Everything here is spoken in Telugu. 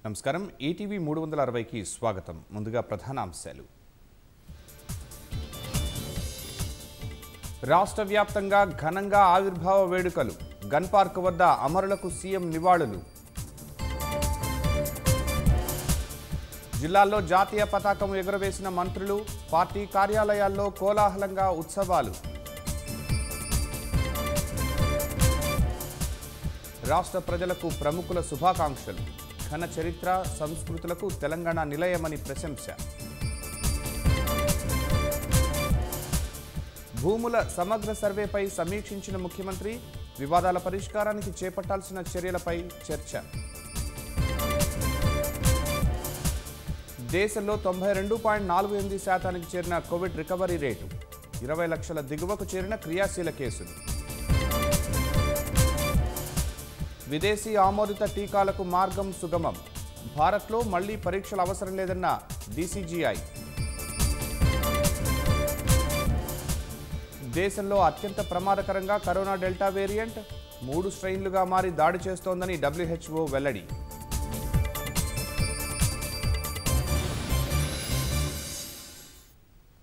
నమస్కారం ఈటీవీ 360కి స్వాగతం. ముందుగా ప్రధానాంశాలు. రాష్ట్ర వ్యాప్తంగా ఘనంగా ఆవిర్భావ వేడుకలు. గన్ పార్క్ వద్ద అమరులకు సీఎం నివాళులు. జిల్లాల్లో జాతీయ పతాకం ఎగురవేసిన మంత్రులు. పార్టీ కార్యాలయాల్లో కోలాహలంగా ఉత్సవాలు. రాష్ట్ర ప్రజలకు ప్రముఖుల శుభాకాంక్షలు. ఘన చరిత్ర సంస్కృతులకు తెలంగాణ నిలయమని ప్రశంస. భూముల సమగ్ర సర్వేపై సమీక్షించిన ముఖ్యమంత్రి. వివాదాల పరిష్కారానికి చేపట్టాల్సిన చర్యలపై చర్చ. దేశంలో 92.48% చేరిన కోవిడ్ రికవరీ రేటు. 20 లక్షల దిగువకు చేరిన క్రియాశీల కేసులు. విదేశీ ఆమోదిత టీకాలకు మార్గం సుగమం. భారత్లో మళ్లీ పరీక్షలు అవసరం లేదన్న డీసీజీఐ. దేశంలో అత్యంత ప్రమాదకరంగా కరోనా డెల్టా వేరియంట్ 3 స్ట్రెయిన్లుగా మారి దాడి చేస్తోందని WHO వెల్లడి.